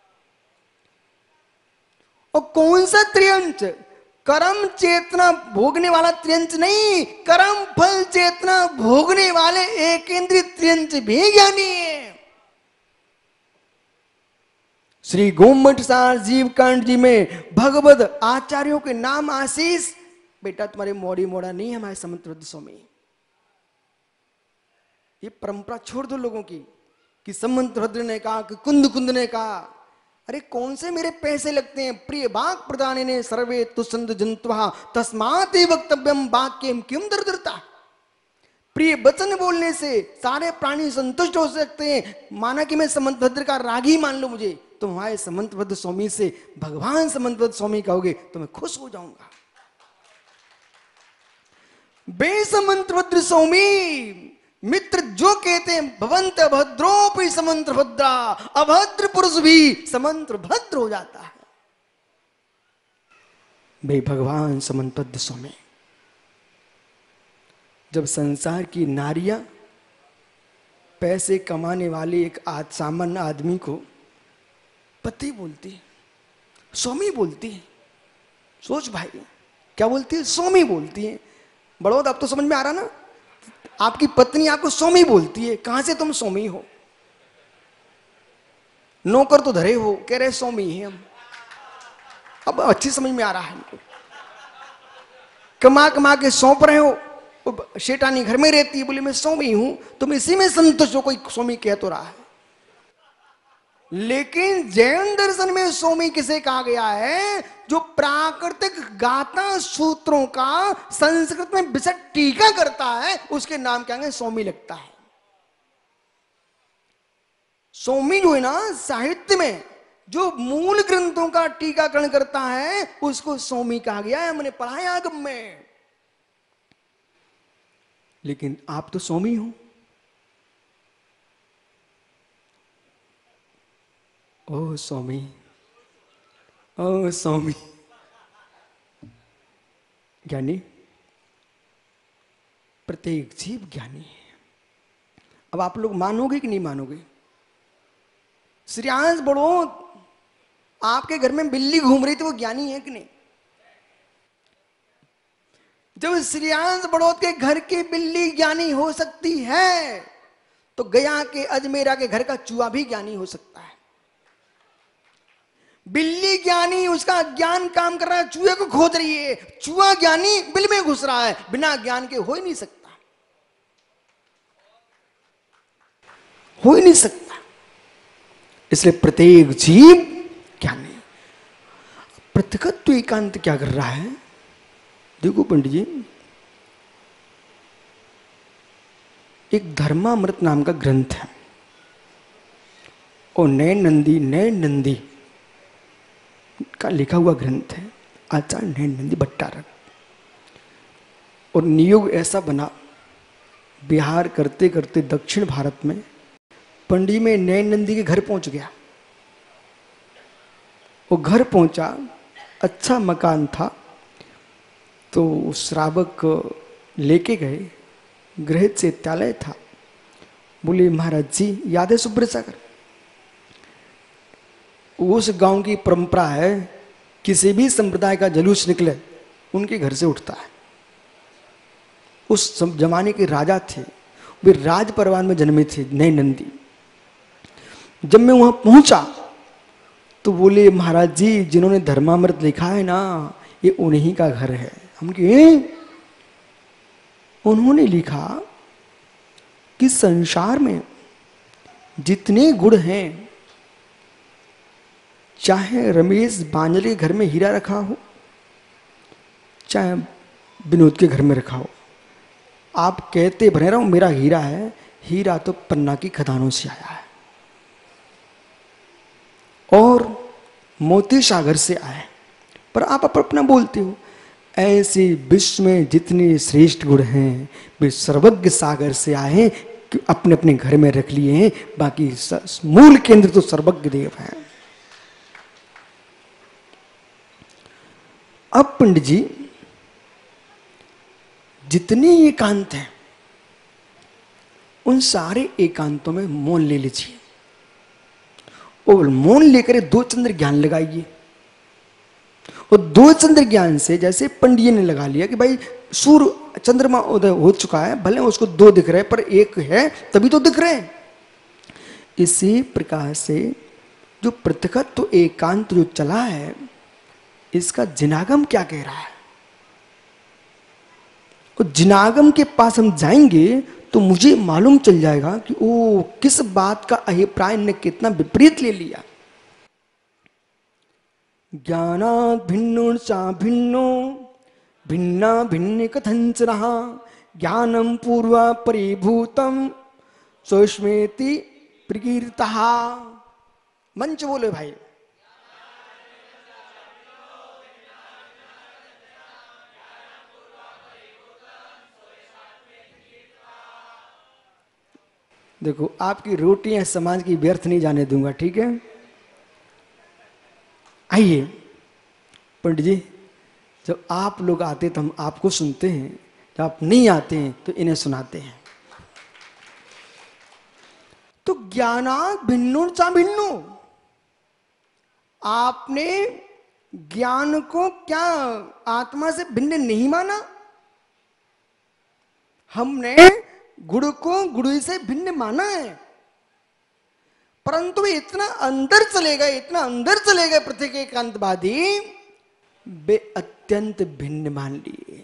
और कौन सा त्रियंच? कर्म चेतना भोगने वाला त्रियंच नहीं, कर्म फल चेतना भोगने वाले एक इंद्रिय त्रियंच भी ज्ञानी है। श्री गोमठ सार जीव कांड जी में भगवत आचार्यों के नाम आशीष, बेटा तुम्हारे मोड़ी मोड़ा नहीं, हमारे समंत स्वामी। ये परंपरा छोड़ दो लोगों की कि समंत भद्र ने कहा कि कुंद कुंद ने कहा। अरे कौन से मेरे पैसे लगते हैं? प्रिय वाक प्रदाने ने सर्वे तुसंद जंतवा तस्मात् वक्तव्यम वाक्यम किम दरदरता। प्रिय वचन बोलने से सारे प्राणी संतुष्ट हो सकते हैं। माना कि मैं समंत भद्र का रागी मान लो मुझे, तो हमारे समंत भद्र स्वामी से भगवान समंत भद्र स्वामी कहोगे तो मैं खुश हो जाऊंगा। बे समंत भद्र स्वामी मित्र जो कहते हैं भवंत भद्रोपि समंत्र भद्रा, अभद्र पुरुष भी समंत्र भद्र हो जाता है। भाई भगवान समंत भद्र स्वामी, जब संसार की नारियां पैसे कमाने वाले एक आज सामान्य आदमी को पति बोलती, स्वामी बोलती है, सोच भाई क्या बोलती है? स्वामी बोलती है। बड़ोद अब तो समझ में आ रहा ना, आपकी पत्नी आपको स्वामी बोलती है, कहां से तुम स्वामी हो? नौकर तो धरे हो, कह रहे स्वामी है हम। अब अच्छी समझ में आ रहा है हमको। कमा कमा के सौंप रहे हो, शेटानी घर में रहती है, बोले मैं स्वामी हूं, तुम इसी में संतुष्ट हो, कोई स्वामी कह तो रहा है। लेकिन जैन दर्शन में स्वामी किसे कहा गया है? जो प्राकृतिक गाथा सूत्रों का संस्कृत में विशद टीका करता है, उसके नाम क्या है? स्वामी लगता है। स्वामी जो है ना, साहित्य में जो मूल ग्रंथों का टीकाकरण करता है उसको स्वामी कहा गया है। हमने पढ़ा है आगम में। लेकिन आप तो स्वामी हो। ओ स्वामी, ओ स्वामी। ज्ञानी, प्रत्येक जीव ज्ञानी है। अब आप लोग मानोगे कि नहीं मानोगे? श्रेयांश बड़ो, आपके घर में बिल्ली घूम रही थी, वो ज्ञानी है कि नहीं? जब श्रेयांश बड़ोत के घर की बिल्ली ज्ञानी हो सकती है, तो गया के अजमेरा के घर का चूहा भी ज्ञानी हो सकता है। बिल्ली ज्ञानी, उसका ज्ञान काम कर रहा है, चूहे को खोज रही है। चूहा ज्ञानी बिल में घुस रहा है, बिना ज्ञान के हो ही नहीं सकता, हो ही नहीं सकता। इसलिए प्रत्येक जीव ज्ञानी। पृथकत्व एकांत क्या कर रहा है? देखो पंडित जी, एक धर्मामृत नाम का ग्रंथ है और नयन नंदी नयन नंदी का लिखा हुआ ग्रंथ है, आचार्य नयन नंदी भट्टारक। और नियोग ऐसा बना, बिहार करते करते दक्षिण भारत में पंडी में नयन नंदी के घर पहुंच गया। वो घर पहुंचा, अच्छा मकान था, तो श्रावक लेके गए, गृह चैत्यालय था। बोले महाराज जी याद है सुब्रसागर? उस गांव की परंपरा है, किसी भी संप्रदाय का जलूस निकले उनके घर से उठता है। उस जमाने के राजा थे, वे राज परिवार में जन्मे थे नयन नंदी। जब मैं वहां पहुंचा तो बोले महाराज जी जिन्होंने धर्मामृत लिखा है ना, ये उन्हीं का घर है। हम कहे उन्होंने लिखा कि संसार में जितने गुण हैं, चाहे रमेश बांजले के घर में हीरा रखा हो, चाहे विनोद के घर में रखा हो, आप कहते भरे रहो मेरा हीरा है, हीरा तो पन्ना की खदानों से आया है और मोती सागर से आया है, पर आप अपना बोलते हो। ऐसे विश्व में जितने श्रेष्ठ गुण हैं वे सर्वज्ञ सागर से आए हैं, कि अपने अपने घर में रख लिए हैं, बाकी मूल केंद्र तो सर्वज्ञ देव है। अब पंडित जी जितने एकांत हैं उन सारे एकांतों में मौन ले लीजिए और मौन लेकर दो चंद्र ज्ञान लगाइए। और दो चंद्र ज्ञान से जैसे पंडित ने लगा लिया कि भाई सूर्य चंद्रमा उदय हो चुका है, भले उसको दो दिख रहे पर एक है तभी तो दिख रहे हैं। इसी प्रकार से जो पृथकत्व तो एकांत जो चला है, इसका जिनागम क्या कह रहा है? और जिनागम के पास हम जाएंगे तो मुझे मालूम चल जाएगा कि ओ किस बात का अभिप्राय ने कितना विपरीत ले लिया। ज्ञानात् भिन्नो चा भिन्नो भिन्ना भिन्न कथंचन ज्ञानम पूर्वा परिभूतम सोष्मेति प्रकीर्तः। मंच बोले भाई। देखो आपकी रोटियां समाज की व्यर्थ नहीं जाने दूंगा, ठीक है? आइए पंडित जी, जब आप लोग आते तो हम आपको सुनते हैं, जब आप नहीं आते हैं तो इन्हें सुनाते हैं। तो ज्ञानात् भिन्नो चा भिन्नो, आपने ज्ञान को क्या आत्मा से भिन्न नहीं माना? हमने गुरु को गुरु से भिन्न माना है, परंतु वे इतना अंदर चले गए, इतना अंदर चले गए प्रत्येक एकांतवादी, वे अत्यंत भिन्न मान लिए।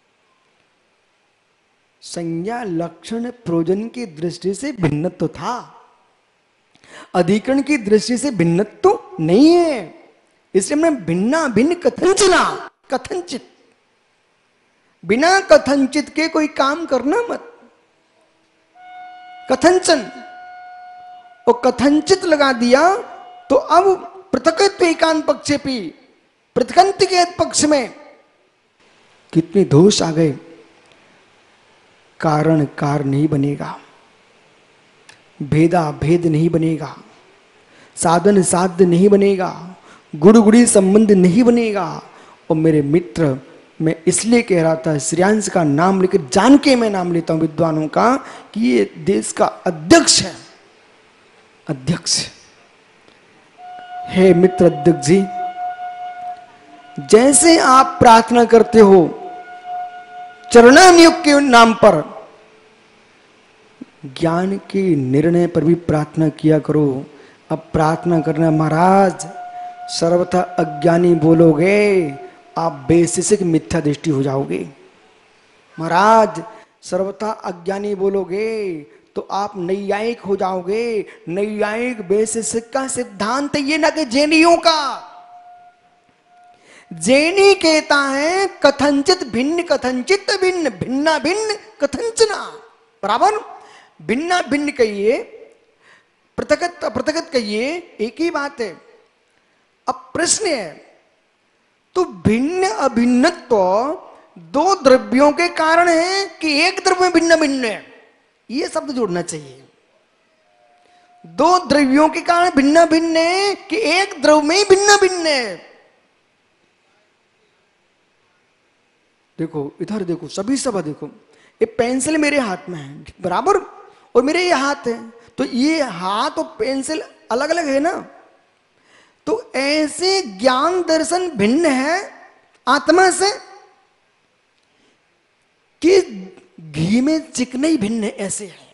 संज्ञा लक्षण प्रयोजन की दृष्टि से भिन्नत्व तो था, अधिकरण की दृष्टि से भिन्नत्व तो नहीं है। इसलिए हमने भिन्ना भिन्न कथंचना, कथंचित, बिना कथंचित के कोई काम करना मत। कथंचन और कथंचित लगा दिया तो अब पृथकत्व एकांत पक्ष भी पृथकंत के पक्ष में कितने दोष आ गए। कारण कार नहीं बनेगा, भेदा भेद नहीं बनेगा, साधन साध्य नहीं बनेगा, गुड़ गुड़ी संबंध नहीं बनेगा। और मेरे मित्र, मैं इसलिए कह रहा था श्रेयांश का नाम लेकर जान के मैं नाम लेता हूं विद्वानों का कि ये देश का अध्यक्ष है, अध्यक्ष है। मित्र अध्यक्ष जी, जैसे आप प्रार्थना करते हो चरणानियोग के नाम पर, ज्ञान के निर्णय पर भी प्रार्थना किया करो। अब प्रार्थना करना महाराज सर्वथा अज्ञानी बोलोगे, आप बेसिक मिथ्या दृष्टि हो जाओगे। महाराज सर्वथा अज्ञानी बोलोगे तो आप नैयायिक हो जाओगे। नैयायिक बेसिक का सिद्धांत ये ना कि जैनियों का, जैनी कहता है कथंचित भिन्न कथंचित भिन्न, भिन्ना भिन्न कथंचना, बराबर। भिन्ना भिन्न कहिए, पृथकत पृथकत कहिए, एक ही बात है। अब प्रश्न है, तो भिन्न अभिन्नत्व दो द्रव्यों के कारण है कि एक द्रव्य में भिन्न भिन्न है, यह शब्द जोड़ना चाहिए। दो द्रव्यों के कारण भिन्न भिन्न है कि एक द्रव्य में ही भिन्न भिन्न है। देखो इधर देखो, सभी सब देखो, ये पेंसिल मेरे हाथ में है, बराबर, और मेरे ये हाथ है, तो ये हाथ और पेंसिल अलग अलग है ना। तो ऐसे ज्ञान दर्शन भिन्न है आत्मा से कि घी में चिकनाई भिन्न है, ऐसे है।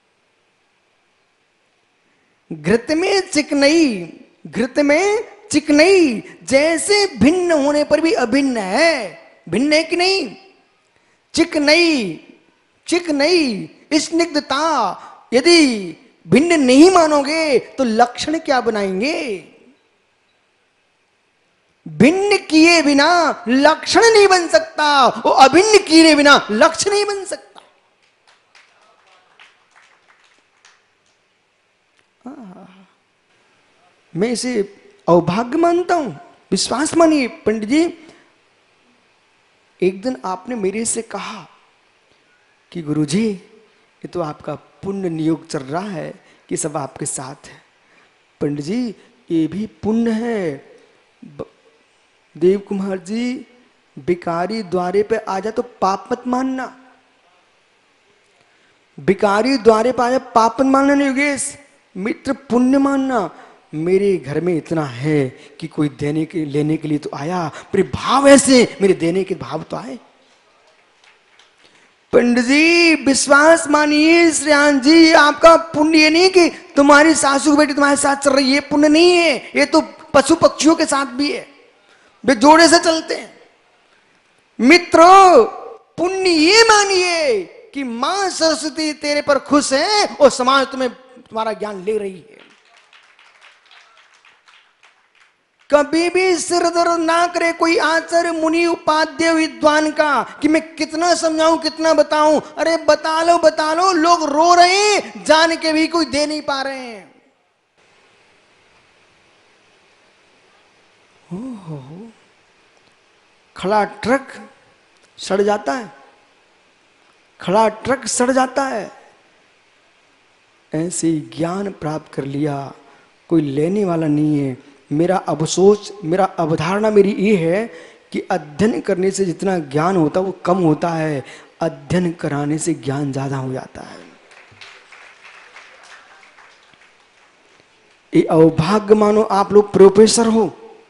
घृत में चिकनाई, घृत में चिकनाई जैसे भिन्न होने पर भी अभिन्न है, भिन्न है कि नहीं? चिकनाई, चिकनाई, स्निग्धता, यदि भिन्न नहीं मानोगे तो लक्षण क्या बनाएंगे? भिन्न किए बिना लक्षण नहीं बन सकता, और अभिन्न किए बिना लक्ष्य नहीं बन सकता। मैं इसे अवभाग्य मानता हूं, विश्वास मानिए पंडित जी। एक दिन आपने मेरे से कहा कि गुरुजी ये तो आपका पुण्य नियोग चल रहा है कि सब आपके साथ है। पंडित जी ये भी पुण्य है। देव कुमार जी, भिखारी द्वारे पे आ जा तो पाप मत मानना, भिखारी द्वारे पे आ जा पाप मत मानना। नहीं योगेश, मित्र पुण्य मानना। मेरे घर में इतना है कि कोई देने के लेने के लिए तो आया, पर भाव ऐसे मेरे देने के भाव तो आए। पंडित जी विश्वास मानिए श्रेयान जी, आपका पुण्य ये नहीं कि तुम्हारी सासू की बेटी तुम्हारे साथ चल रही है, पुण्य नहीं है। ये तो पशु पक्षियों के साथ भी है, वे जोड़े से चलते हैं। मित्रों पुण्य ये मानिए कि मां सरस्वती तेरे पर खुश है और समाज तुम्हें तुम्हारा ज्ञान ले रही है। कभी भी सिर दर्द ना करे कोई आचार्य मुनि उपाध्याय विद्वान का कि मैं कितना समझाऊं कितना बताऊं। अरे बता लो बता लो, लोग रो रहे हैं, जान के भी कोई दे नहीं पा रहे हैं। ओहो, खड़ा ट्रक सड़ जाता है, खड़ा ट्रक सड़ जाता है। ऐसे ज्ञान प्राप्त कर लिया, कोई लेने वाला नहीं है। मेरा अवसोच, मेरा अवधारणा मेरी ये है कि अध्ययन करने से जितना ज्ञान होता है वो कम होता है, अध्ययन कराने से ज्ञान ज्यादा हो जाता है। ये अवभाग्य मानो आप लोग प्रोफेसर हो,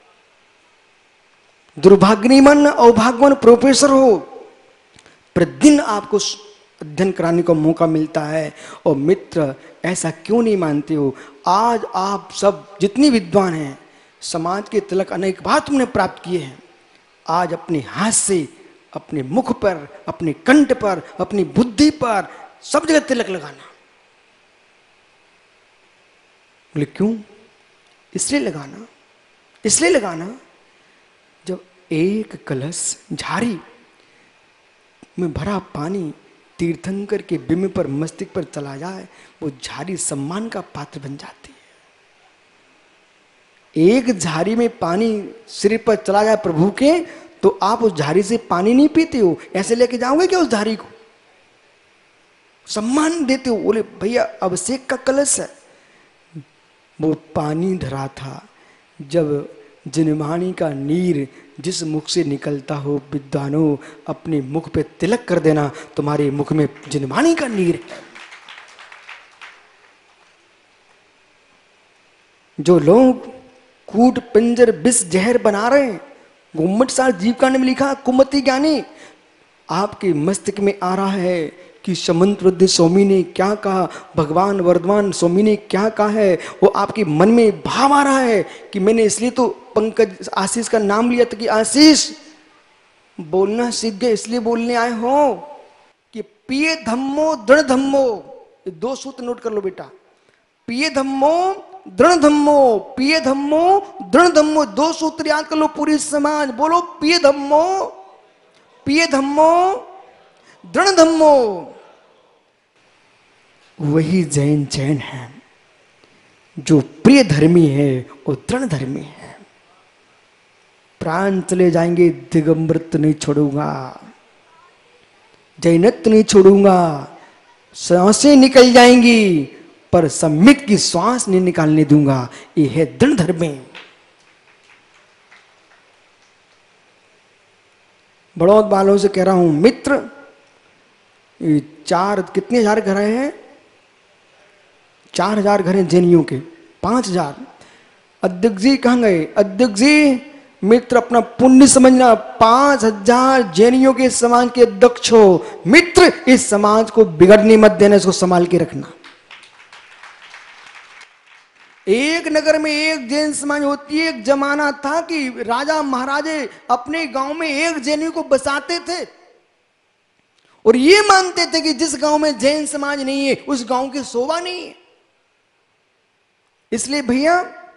दुर्भाग्य नहीं मानना, अवभाग्यवान प्रोफेसर हो। प्रतिदिन आपको अध्ययन कराने का मौका मिलता है। और मित्र ऐसा क्यों नहीं मानते हो? आज आप सब जितनी विद्वान हैं, समाज के तिलक अनेक बार तुमने प्राप्त किए हैं। आज अपने हाथ से, अपने मुख पर, अपने कंठ पर, अपनी बुद्धि पर सब जगह तिलक लगाना। बोले क्यों? इसलिए लगाना, इसलिए लगाना जब एक कलश झारी में भरा पानी तीर्थंकर के बिंब पर, मस्तिष्क पर चला जाए, वो झारी सम्मान का पात्र बन जाती है। एक झारी में पानी सिर पर चला जाए प्रभु के, तो आप उस झारी से पानी नहीं पीते हो, ऐसे लेके जाओगे क्या उस झारी को? सम्मान देते हो। बोले भैया अभिषेक का कलश है। वो पानी धरा था, जब जिनवाणी का नीर जिस मुख से निकलता हो, विद्वानों अपने मुख पे तिलक कर देना, तुम्हारे मुख में जिनवाणी का नीर है। जो लोग कूट पिंजर विष जहर बना रहे हैं, गुम्मट साल जीवकांड में लिखा कुमति ज्ञानी, आपके मस्तिष्क में आ रहा है कि समंत वृद्ध स्वामी ने क्या कहा, भगवान वर्धमान स्वामी ने क्या कहा है, वो आपके मन में भाव आ रहा है कि मैंने इसलिए तो पंकज आशीष का नाम लिया था कि आशीष बोलना सीख गए, इसलिए बोलने आए हो कि पिए धम्मो दृढ़ धम्मो। ये दो सूत्र नोट कर लो बेटा। पिए धम्मो दृढ़ धम्मो, पिय धम्मो दृढ़ धम्मो। दो सूत्र याद कर लो पूरी समाज, बोलो पिय धम्मो, पिय धम्मो दृढ़ धम्मो। वही जैन जैन है, जो प्रिय धर्मी है वो दृढ़ धर्मी है। प्राण चले जाएंगे दिगंबरत्व नहीं छोड़ूंगा, जैनत्व नहीं छोड़ूंगा, सांसें निकल जाएंगी पर सम्यक की श्वास नहीं निकालने दूंगा। ये है दृढ़ धर्मी। बड़ौद वालों से कह रहा हूं, मित्र ये चार कितने हजार घर हैं? चार हजार घर हैं जैनियों के, पांच हजार। अध्यक्ष जी कहां गए? अध्यक्ष जी मित्र अपना पुण्य समझना, पांच हजार जैनियों के समाज के अध्यक्ष हो। मित्र इस समाज को बिगड़ने मत देना, इसको संभाल के रखना। एक नगर में एक जैन समाज होती है। एक जमाना था कि राजा महाराजे अपने गांव में एक जैनी को बसाते थे और ये मानते थे कि जिस गांव में जैन समाज नहीं है उस गांव की शोभा नहीं है। इसलिए भैया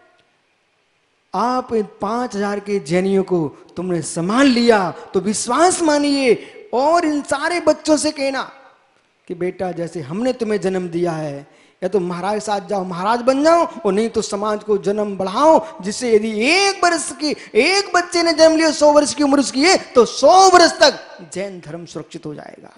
आप इन पांच हजार के जैनियों को तुमने संभाल लिया तो विश्वास मानिए और इन सारे बच्चों से कहना कि बेटा जैसे हमने तुम्हें जन्म दिया है, या तो महाराज के साथ जाओ, महाराज बन जाओ, और नहीं तो समाज को जन्म बढ़ाओ, जिससे यदि एक वर्ष की एक बच्चे ने जन्म लिया, सौ वर्ष की उम्र उसकी है, तो सौ वर्ष तक जैन धर्म सुरक्षित हो जाएगा।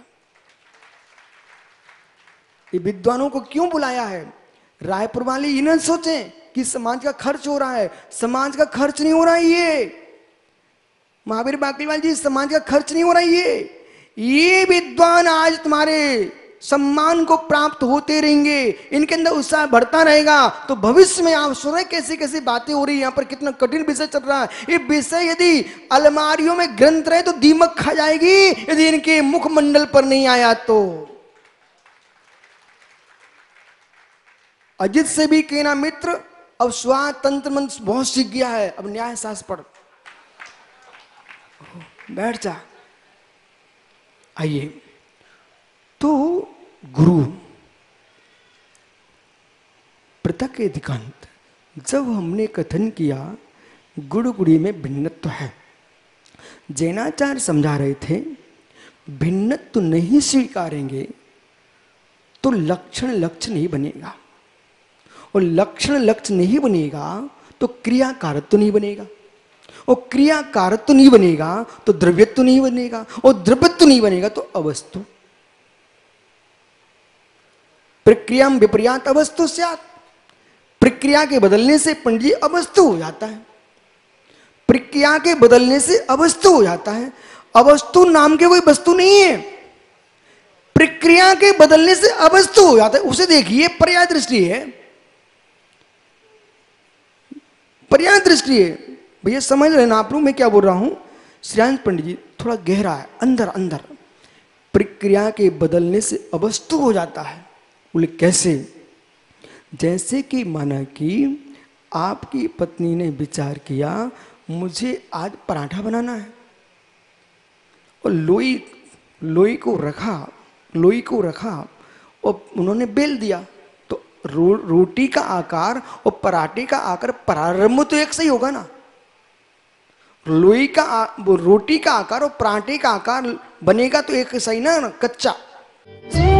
ये विद्वानों को क्यों बुलाया है? रायपुर वाले ये न सोचें कि समाज का खर्च हो रहा है। समाज का खर्च नहीं हो रहा है। ये महावीर बाकलीवाल जी, समाज का खर्च नहीं हो रहा है। ये ये विद्वान आज तुम्हारे सम्मान को प्राप्त होते रहेंगे, इनके अंदर उत्साह बढ़ता रहेगा, तो भविष्य में आप सुन रहे कैसी कैसी बातें हो रही है। यहाँ पर कितना कठिन विषय चल रहा है। ये विषय यदि अलमारियों में ग्रंथ रहे तो दीमक खा जाएगी, यदि इनके मुखमंडल पर नहीं आया तो। अजित से भी कहना, मित्र अब स्वातंत्र मंत्र बहुत सीख गया है, अब न्याय शास्त्र पढ़, बैठ जा। आइए, तो गुरु पृथक एकांत, जब हमने कथन किया गुरु गुड़ी में भिन्नत्व है, जैनाचार्य समझा रहे थे भिन्नत्व नहीं स्वीकारेंगे तो लक्षण लक्ष्य नहीं बनेगा, और लक्षण लक्ष्य नहीं बनेगा तो क्रियाकारत्व नहीं बनेगा, और क्रियाकारत्व नहीं बनेगा तो द्रव्यत्व नहीं बनेगा, और द्रव्यत्व नहीं बनेगा तो अवस्तु। प्रक्रिया में विपर्यात अवस्तु स्यात्, प्रक्रिया के बदलने से पंडित अवस्तु हो जाता है, प्रक्रिया के बदलने से अवस्तु हो जाता है। अवस्तु नाम के कोई वस्तु नहीं है, प्रक्रिया के बदलने से अवस्तु हो जाता है। उसे देखिए, पर्याय दृष्टि है, पर्याय दृष्टि है। भैया समझ रहे ना आप लोग मैं क्या बोल रहा हूं? श्रीयांश पंडित जी थोड़ा गहरा है, अंदर अंदर। प्रक्रिया के बदलने से अवस्तु हो जाता है। बोले कैसे? जैसे कि माना कि आपकी पत्नी ने विचार किया मुझे आज पराठा बनाना है, और लोई लोई को रखा लोई को रखा और उन्होंने बेल दिया, तो रो, रोटी का आकार और पराठे का आकार प्रारंभ तो एक सही होगा ना। लोई का आ, वो रोटी का आकार और पराठे का आकार बनेगा तो एक सही ना, ना कच्चा।